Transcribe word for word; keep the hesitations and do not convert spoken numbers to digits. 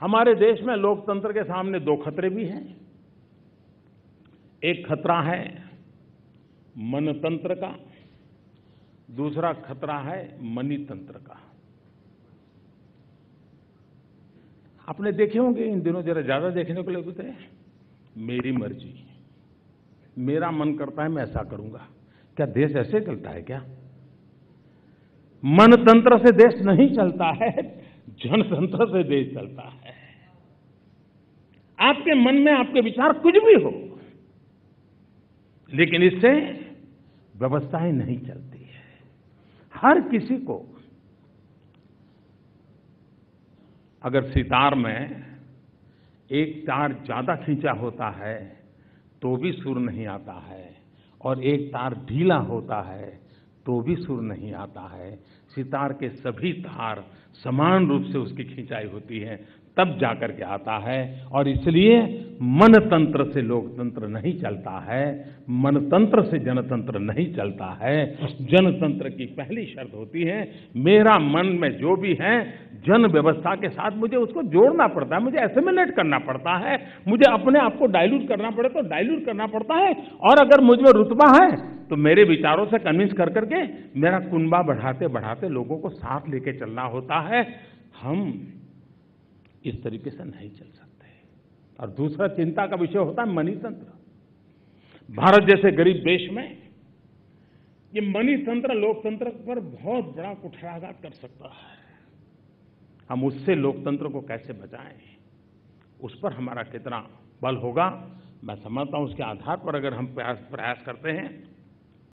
हमारे देश में लोकतंत्र के सामने दो खतरे भी हैं। एक खतरा है मनतंत्र का, दूसरा खतरा है मनीतंत्र का। आपने देखे होंगे, इन दिनों जरा ज्यादा देखने को लगते हैं, मेरी मर्जी, मेरा मन करता है मैं ऐसा करूंगा। क्या देश ऐसे चलता है क्या? मनतंत्र से देश नहीं चलता है, जनतंत्र से देश चलता है। आपके मन में आपके विचार कुछ भी हो, लेकिन इससे व्यवस्थाएं नहीं चलती है। हर किसी को अगर सितार में एक तार ज्यादा खींचा होता है तो भी सुर नहीं आता है, और एक तार ढीला होता है तो भी सुर नहीं आता है। सितार के सभी तार समान रूप से उसकी खिंचाई होती है, तब जाकर के आता है। और इसलिए मनतंत्र से लोकतंत्र नहीं चलता है, मनतंत्र से जनतंत्र नहीं चलता है। जनतंत्र की पहली शर्त होती है, मेरा मन में जो भी है जन व्यवस्था के साथ मुझे उसको जोड़ना पड़ता है, मुझे एसिमिलेट करना पड़ता है, मुझे अपने आप को डाइल्यूट करना पड़े तो डाइल्यूट करना पड़ता है। और अगर मुझ में रुतबा है तो मेरे विचारों से कन्विंस कर करके मेरा कुनबा बढ़ाते बढ़ाते लोगों को साथ लेके चलना होता है। हम इस तरीके से नहीं चल सकते। और दूसरा चिंता का विषय होता है मनीतंत्र। भारत जैसे गरीब देश में ये मनीतंत्र लोकतंत्र पर बहुत बड़ा कुठाराघात कर सकता है। हम उससे लोकतंत्र को कैसे बचाएं, उस पर हमारा कितना बल होगा, मैं समझता हूं उसके आधार पर अगर हम प्रयास प्रयास करते हैं